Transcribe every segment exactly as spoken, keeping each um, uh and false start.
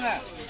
வாங்க.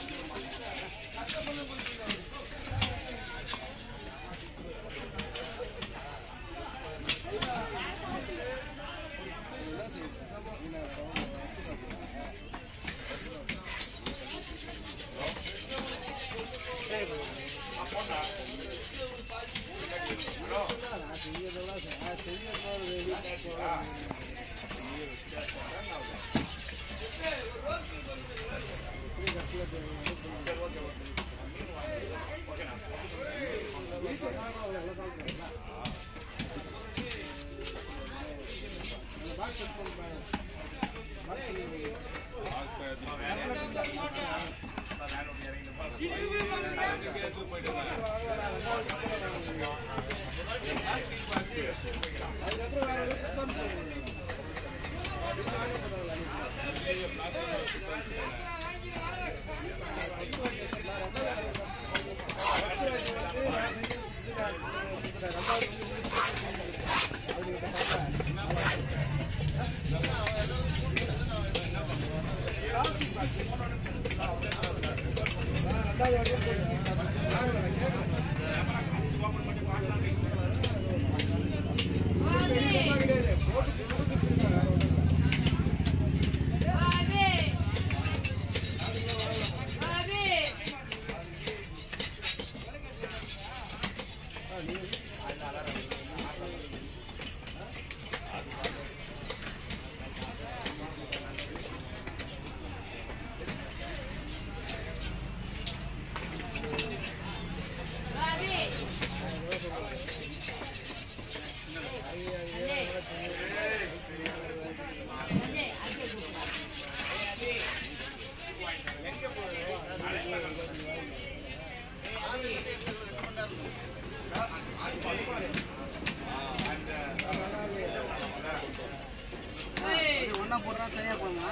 ஒன்னா போடுறா சரியா போடுங்க.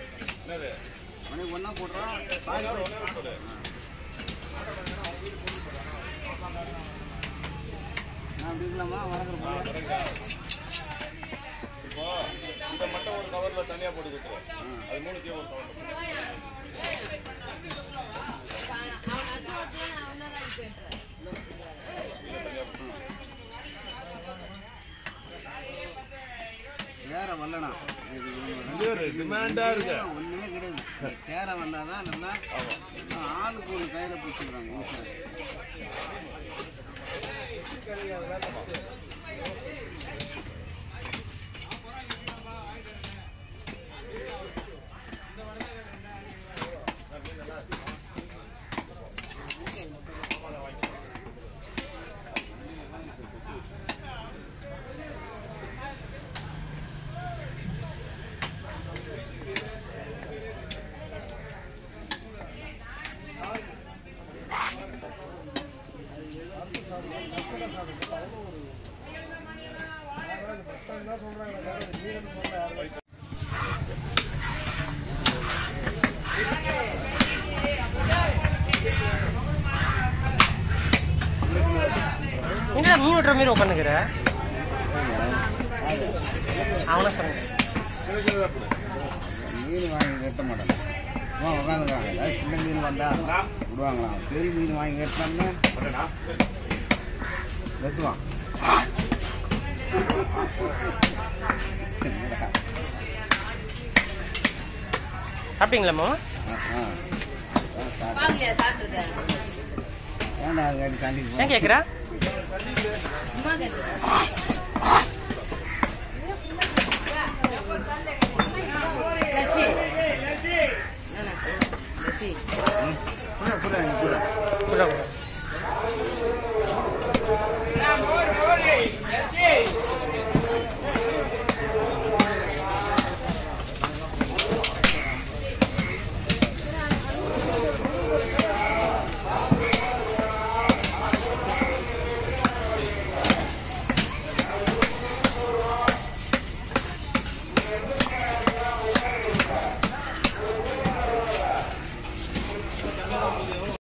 ஒன்னா போடுறா நான் இருக்கலாமா வளர்க்குற இப்போ இதை மட்டும் ஒரு கவர்ல தனியா போட்டு கொடுத்துருவோம். அது மூணுத்தையும் ஒரு கவர்ல கேர வரலண்ணா டிமாண்டா இருக்கு. ஒண்ணுமே கிடையாது. கேர வந்தாதான் நல்லா ஆளுக்கு ஒரு கையில பிடிச்சிருக்காங்க. என்ன மீன் வெட்டுற மாதிரி உட்காந்துக்கிற அவன சொன்ன மீன் வாங்கி வெட்ட மாட்டாங்க. உட்காந்துருக்காங்க. சின்ன மீன் வந்தா விடுவாங்களா? பெரிய மீன் வாங்கி வெட்டினோம்னா வெட்டுவான். சாப்பிட்டீங்களா மாமா? ஏன் கேக்குறா? பூரா பூரா பூரா